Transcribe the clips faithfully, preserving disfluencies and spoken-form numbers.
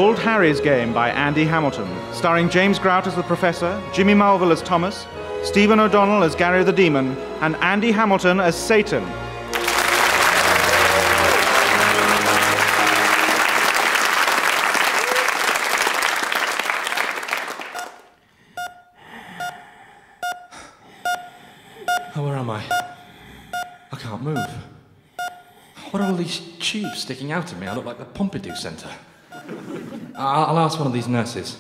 Old Harry's Game by Andy Hamilton, starring James Grout as the Professor, Jimmy Mulville as Thomas, Stephen O'Donnell as Gary the Demon, and Andy Hamilton as Satan. Oh, where am I? I can't move. What are all these tubes sticking out of me? I look like the Pompidou Centre. I'll, I'll ask one of these nurses.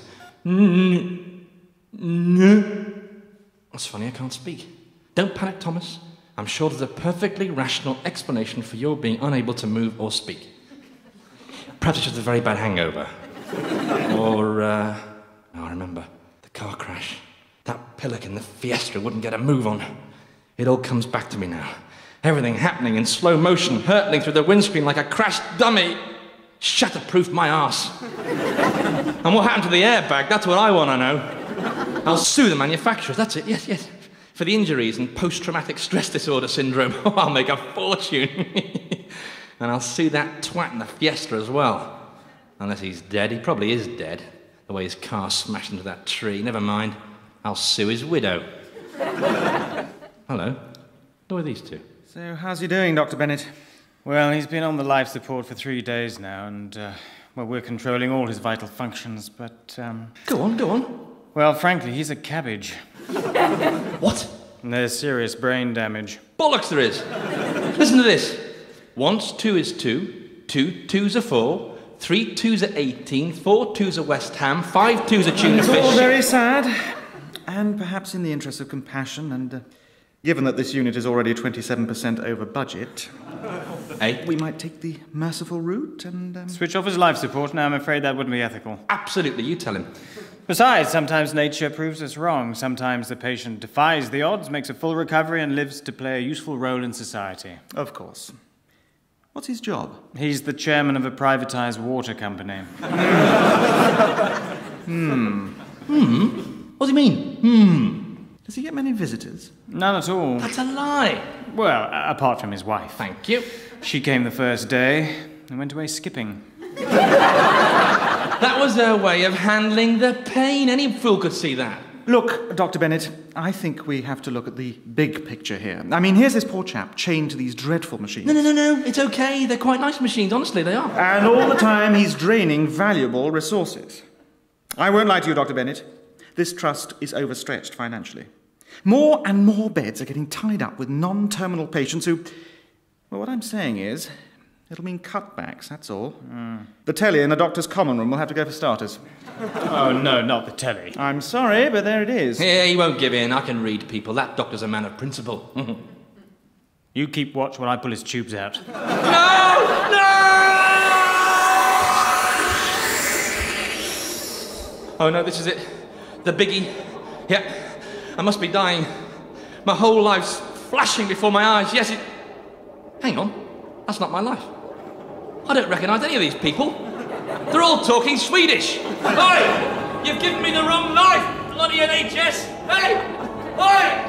That's funny, I can't speak. Don't panic, Thomas. I'm sure there's a perfectly rational explanation for your being unable to move or speak. Perhaps it's just a very bad hangover. Or, uh... oh, I remember. The car crash. That pillock in the Fiesta wouldn't get a move on. It all comes back to me now. Everything happening in slow motion, hurtling through the windscreen like a crashed dummy. Shatterproof my arse. And what happened to the airbag? That's what I want to know. I'll sue the manufacturers, that's it, yes, yes. For the injuries and post-traumatic stress disorder syndrome. Oh, I'll make a fortune. And I'll sue that twat in the Fiesta as well. Unless he's dead. He probably is dead. The way his car smashed into that tree. Never mind. I'll sue his widow. Hello. Who are these two? So, how's he doing, Doctor Bennett? Well, he's been on the life support for three days now, and, uh, well, we're controlling all his vital functions, but, um... Go on, go on. Well, frankly, he's a cabbage. What? And there's serious brain damage. Bollocks there is. Listen to this. Once two is two, two twos are four, three twos are eighteen, four twos are West Ham, five twos are tuna It's fish. all very sad, and perhaps in the interest of compassion, and uh, given that this unit is already twenty-seven percent over budget, Hey? we might take the merciful route and... Um... Switch off his life support? No, I'm afraid that wouldn't be ethical. Absolutely, you tell him. Besides, sometimes nature proves us wrong. Sometimes the patient defies the odds, makes a full recovery, and lives to play a useful role in society. Of course. What's his job? He's the chairman of a privatised water company. Hmm. Hmm? What do you mean? Hmm? Does he get many visitors? None at all. That's a lie. Well, a- apart from his wife. Thank you. She came the first day and went away skipping. That was her way of handling the pain. Any fool could see that. Look, Doctor Bennett, I think we have to look at the big picture here. I mean, here's this poor chap chained to these dreadful machines. No, no, no, no. It's okay. They're quite nice machines. Honestly, they are. And all the time he's draining valuable resources. I won't lie to you, Doctor Bennett. This trust is overstretched financially. More and more beds are getting tied up with non-terminal patients who... Well, what I'm saying is, it'll mean cutbacks, that's all. Mm. The telly in the doctor's common room will have to go for starters. Oh, no, not the telly. I'm sorry, but there it is. Yeah, he won't give in. I can read people. That doctor's a man of principle. You keep watch while I pull his tubes out. No! No! Oh, no, this is it. The biggie. Yeah, I must be dying. My whole life's flashing before my eyes. Yes, it... Hang on. That's not my life. I don't recognise any of these people. They're all talking Swedish. Oi! You've given me the wrong life, bloody N H S. Hey! Oi!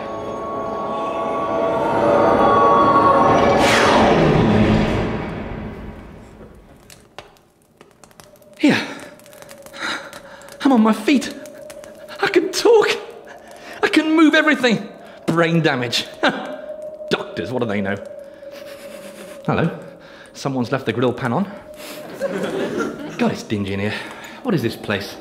Here. I'm on my feet. I can talk. I can move everything. Brain damage. Doctors, what do they know? Hello. Someone's left the grill pan on. God, it's dingy in here. What is this place?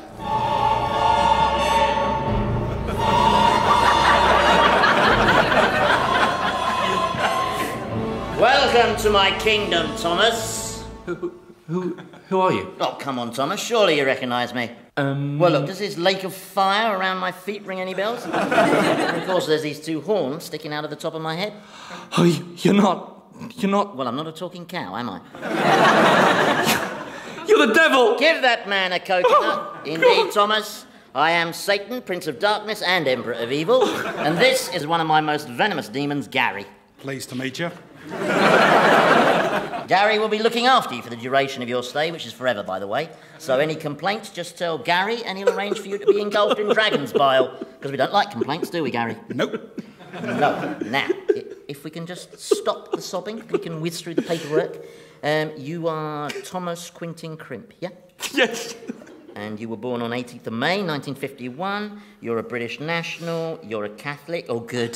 Welcome to my kingdom, Thomas. Who, who, who, who are you? Oh, come on, Thomas. Surely you recognise me. Um... Well, look, does this lake of fire around my feet ring any bells? And of course, there's these two horns sticking out of the top of my head. Oh, you're not... You're not... Well, I'm not a talking cow, am I? You're the devil! Give that man a coconut. Oh, Indeed, God. Thomas. I am Satan, Prince of Darkness and Emperor of Evil. And this is one of my most venomous demons, Gary. Pleased to meet you. Gary will be looking after you for the duration of your stay, which is forever, by the way. So any complaints, just tell Gary and he'll arrange for you to be engulfed in dragon's bile. Because we don't like complaints, do we, Gary? Nope. No. Now, if we can just stop the sobbing, we can whiz through the paperwork. Um, you are Thomas Quintin Crimp, yeah? Yes. and you were born on eighteenth of May, nineteen fifty-one. You're a British national. You're a Catholic. Oh, good.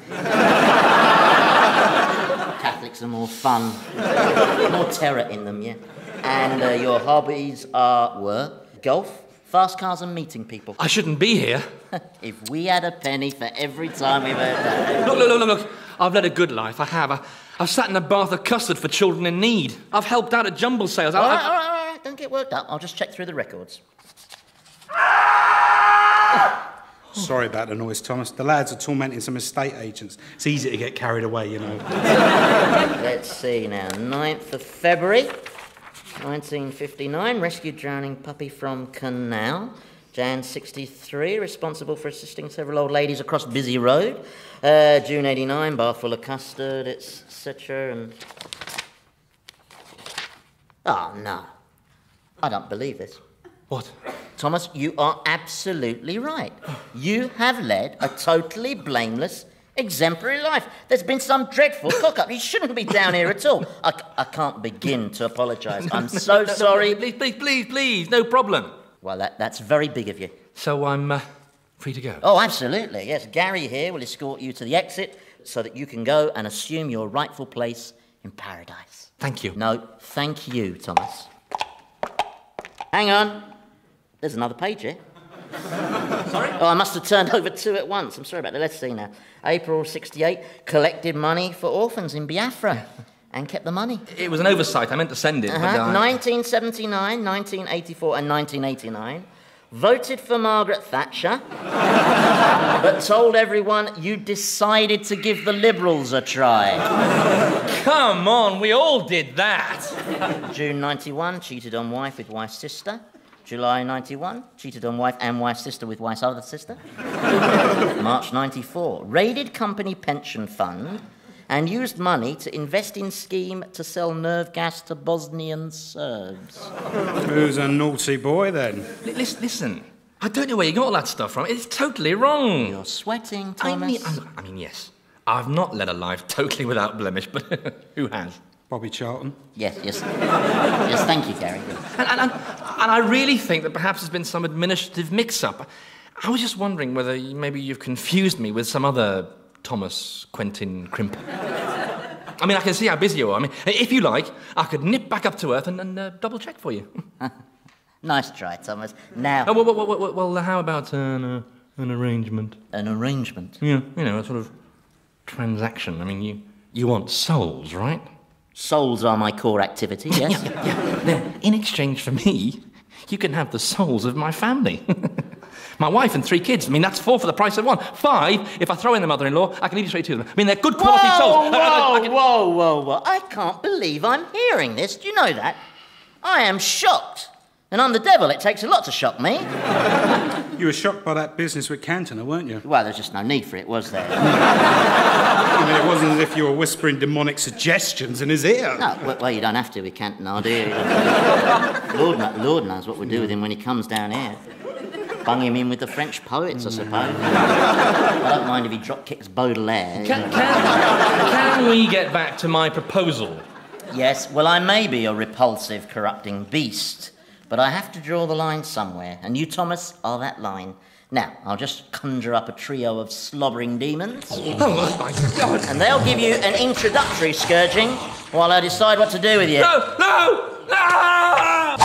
Catholics are more fun. More terror in them, yeah. And uh, your hobbies are, were, golf, fast cars and meeting people. I shouldn't be here. If we had a penny for every time we've heard that. Look, look, look, look, look. I've led a good life, I have. I, I've sat in a bath of custard for children in need. I've helped out at jumble sales. All I, right, all right, all right, don't get worked up. I'll just check through the records. Sorry about the noise, Thomas. The lads are tormenting some estate agents. It's easy to get carried away, you know. Let's see now. ninth of February, nineteen fifty-nine. Rescued drowning puppy from canal. Jan sixty-three. Responsible for assisting several old ladies across busy road. Uh, June eighty-nine. Bath full of custard, et cetera. And... Oh, no. I don't believe this. What? Thomas, you are absolutely right. You have led a totally blameless, exemplary life. There's been some dreadful cock-up. You shouldn't be down here at all. I, I can't begin to apologise. I'm so no, no, sorry. No, please, please, please, please, no problem. Well, that, that's very big of you. So I'm uh, free to go? Oh, absolutely, yes. Gary here will escort you to the exit so that you can go and assume your rightful place in paradise. Thank you. No, thank you, Thomas. Hang on. There's another page here. Sorry? Oh, I must have turned over two at once. I'm sorry about that. Let's see now. April sixty-eight, collected money for orphans in Biafra and kept the money. It was an oversight. I meant to send it. Uh-huh. But, uh... nineteen seventy-nine, nineteen eighty-four and nineteen eighty-nine. Voted for Margaret Thatcher, but told everyone you decided to give the Liberals a try. Come on, we all did that. June ninety-one, cheated on wife with wife's sister. July ninety-one, cheated on wife and wife's sister with wife's other sister. March ninety-four, raided company pension fund and used money to invest in scheme to sell nerve gas to Bosnian Serbs. Who's a naughty boy, then? L- listen, listen, I don't know where you got all that stuff from. It's totally wrong. You're sweating, I Thomas. mean, I, I mean, yes, I've not led a life totally without blemish, but who has? Bobby Charlton. Yes, yes. Yes, thank you, Gary. And, and, and, and I really think that perhaps there's been some administrative mix-up. I was just wondering whether maybe you've confused me with some other Thomas Quentin Crimp. I mean, I can see how busy you are. I mean, if you like, I could nip back up to earth and, and uh, double-check for you. Nice try, Thomas. Now... Oh, well, well, well, well, well, how about an, uh, an arrangement? An arrangement? Yeah, you know, a sort of transaction. I mean, you, you want souls, right? Souls are my core activity, yes. yeah, yeah. Then, in exchange for me, you can have the souls of my family. My wife and three kids. I mean, that's four for the price of one. Five, if I throw in the mother-in-law, I can leave you straight to them. I mean, they're good quality whoa, souls. Whoa, I, I, I can... whoa, whoa, whoa. I can't believe I'm hearing this. Do you know that? I am shocked. And I'm the devil. It takes a lot to shock me. You were shocked by that business with Cantona, weren't you? Well, there's just no need for it, was there? I mean, it wasn't as if you were whispering demonic suggestions in his ear. No, well, well you don't have to with Cantona, do you? Lord, Lord knows what we'll do with him when he comes down here. Bung him in with the French poets, I suppose. I don't mind if he drop kicks Baudelaire. Can, can, can we get back to my proposal? Yes, well, I may be a repulsive, corrupting beast, but I have to draw the line somewhere, and you, Thomas, are that line. Now, I'll just conjure up a trio of slobbering demons. Oh, my God. And they'll give you an introductory scourging while I decide what to do with you. No, no, no!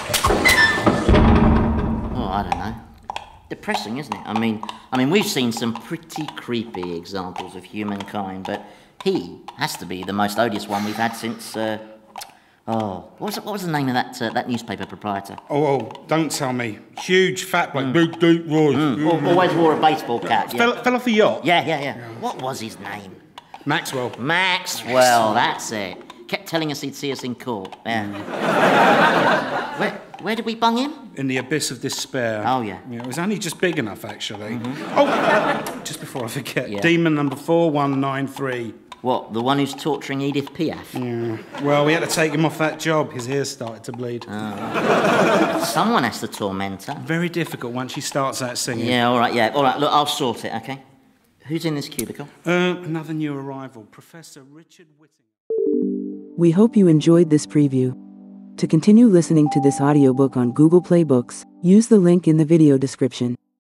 Oh, I don't know. Depressing, isn't it? I mean, I mean, we've seen some pretty creepy examples of humankind, but he has to be the most odious one we've had since, uh, oh, what was, it, what was the name of that uh, that newspaper proprietor? Oh, oh, don't tell me. Huge, fat bloke. Big, deep voice. Mm. Always wore a baseball cap. Yeah. Fell, fell off a yacht? Yeah, yeah, yeah. What was his name? Maxwell. Maxwell, that's it. Kept telling us he'd see us in court. Yeah. where, where did we bung him? In the abyss of despair. Oh, yeah. yeah it was only just big enough, actually. Mm-hmm. Oh, uh, just before I forget. Yeah. Demon number four one nine three. What, the one who's torturing Edith Piaf? Yeah. Well, we had to take him off that job. His ears started to bleed. Oh. Someone has to torment her. Very difficult once she starts that singing. Yeah, all right, yeah. All right, look, I'll sort it, OK? Who's in this cubicle? Uh, another new arrival. Professor Richard Whitting. We hope you enjoyed this preview. To continue listening to this audiobook on Google Play Books, Use the link in the video description.